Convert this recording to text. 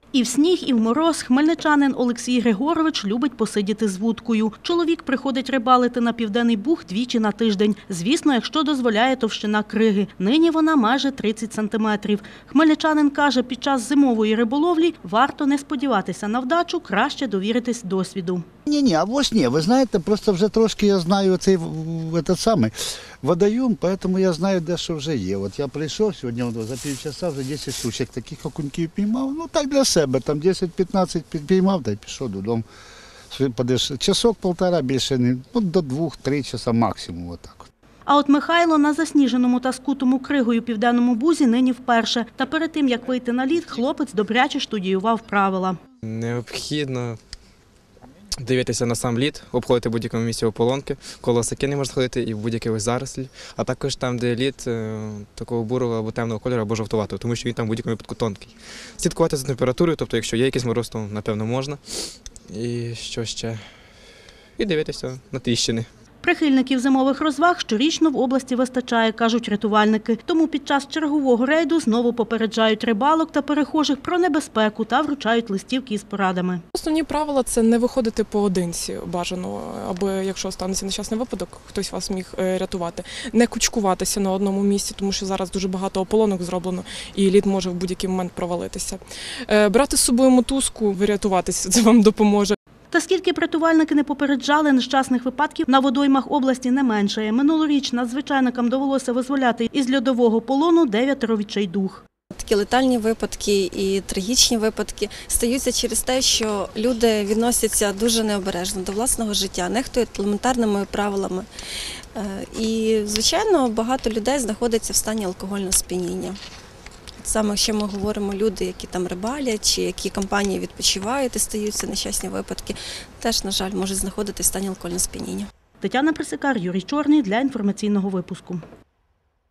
І в сніг, і в мороз хмельничанин Олексій Григорович любить посидіти з вудкою. Чоловік приходить рибалити на Південний Буг двічі на тиждень. Звісно, якщо дозволяє товщина криги. Нині вона майже 30 сантиметрів. Хмельничанин каже, під час зимової риболовлі варто не сподіватися на вдачу, краще довіритись досвіду. Ні, авось ні. Ви знаєте, просто вже трошки я знаю цей самий водойом, тому я знаю, де що вже є. От я прийшов сьогодні, за півчаса вже 10 штучок таких окуньків піймав. Ну так для себе, там 10-15 піймав та й пішов додому. Часок-півтора, більше не, до 2-3 часа максимум. Отак. А от Михайло на засніженому та скутому кригою Південному Бузі нині вперше. Та перед тим, як вийти на лід, хлопець добряче штудіював правила. Необхідно дивитися на сам лід, обходити в будь-якому місці ополонки, колосики не можна ходити і в будь-яких зарослі, а також там, де лід такого бурого або темного кольору, або жовтуватого, тому що він там в будь-якому випадку тонкий. Слідкувати за температурою, тобто якщо є якийсь мороз, то напевно можна. І що ще? І дивитися на тріщини. Прихильників зимових розваг щорічно в області вистачає, кажуть рятувальники. Тому під час чергового рейду знову попереджають рибалок та перехожих про небезпеку та вручають листівки із порадами. Основні правила – це не виходити поодинці бажано, аби якщо станеться нещасний випадок, хтось вас міг рятувати. Не кучкуватися на одному місці, тому що зараз дуже багато ополонок зроблено і лід може в будь-який момент провалитися. Брати з собою мотузку, врятуватися, це вам допоможе. Та скільки б рятувальники не попереджали, нещасних випадків на водоймах області не меншає. Минулоріч надзвичайникам довелося визволяти із льодового полону 9 відчайдух. Такі летальні випадки і трагічні випадки стаються через те, що люди відносяться дуже необережно до власного життя, нехтують елементарними правилами. І, звичайно, багато людей знаходиться в стані алкогольного сп'яніння. Саме, якщо ми говоримо люди, які там рибалять, чи які компанії відпочивають і стаються нещасні випадки, теж, на жаль, можуть знаходитися в стані алкогольного сп'яніння. Тетяна Присикар, Юрій Чорний для інформаційного випуску.